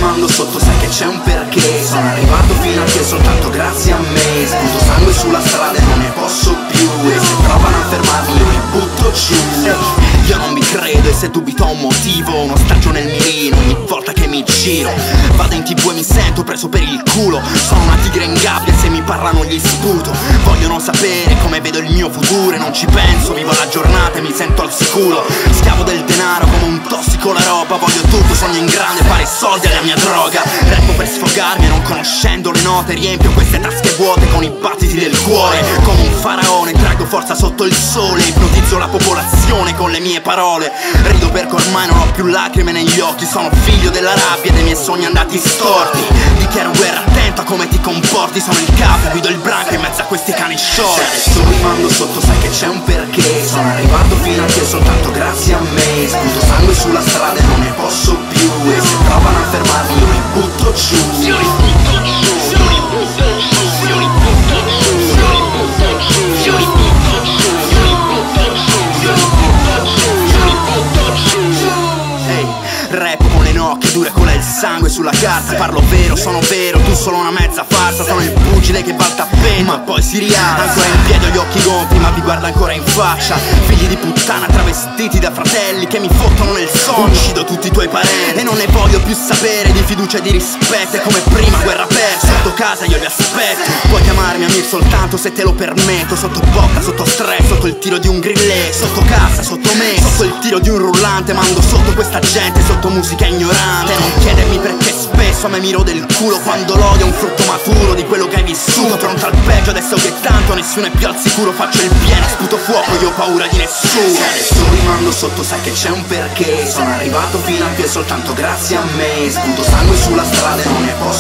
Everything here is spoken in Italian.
rimando sotto, sai che c'è un perché. Sono arrivato fino a te soltanto grazie a me. Sputo sangue sulla strada e non ne posso più, e se provano a fermarmi io li butto giù. Io non vi credo e se dubito ho un motivo, uno stagio nel mirino ogni volta che mi giro. Vado in TV e mi sento preso per il culo. Sono una tigre in gabbia e se mi parlano gli sputo. Vogliono sapere come vedo il mio futuro e non ci penso, vivo la giornata e mi sento al sicuro. Schiavo del denaro come un tossico la roba. Voglio tutto, sogno in grande, fare soldi alla mia droga. Rappo per sfogarmi e non conoscendo le note riempio queste tasche vuote con i battiti del cuore. Come un faraone traggo forza sotto il sole, ipnotizzo la popolazione con le mie parole. Rido perché ormai non ho più lacrime negli occhi. Sono figlio della rabbia e dei miei sogni andati storti. Dichiaro guerra, attento a come ti comporti. Sono il capo, guido il branco in mezzo a questi cani sciolti. Se adesso rimando sotto sai che c'è un perché. Sono arrivato fino a te soltanto grazie a me. Sputo sangue sulla strada e non ne posso più, e se provano a fermarmi io li butto giù. Rap con le nocche dure, cola il sangue sulla carta. Parlo vero, sono vero, tu solo una mezza farsa. Sono il pugile che balta appena ma poi si rialza. Ancora in piedi ho gli occhi gonfi ma vi guarda ancora in faccia. Figli di puttana travestiti da fratelli che mi fottono nel sonno. Uccido tutti i tuoi parenti e non ne voglio più sapere di fiducia e di rispetto. È come prima, guerra persa, sotto casa io li aspetto. Puoi chiamarmi Amir soltanto se te lo permetto. Sotto bocca, sotto stress, sotto il tiro di un grillet. Sotto casa, sotto me, sotto il tiro di un rullante. Mando sotto questa gente, sotto musica ignorante. Non chiedermi perché spesso a me mi rode il culo quando l'odio è un frutto maturo di quello che hai vissuto. Pronto al peggio adesso che tanto nessuno è più al sicuro. Faccio il pieno, sputo fuoco, io ho paura di nessuno. Se adesso rimando sotto sai che c'è un perché. Sono arrivato fino a te soltanto grazie a me. Sputo sangue sulla strada e non ne posso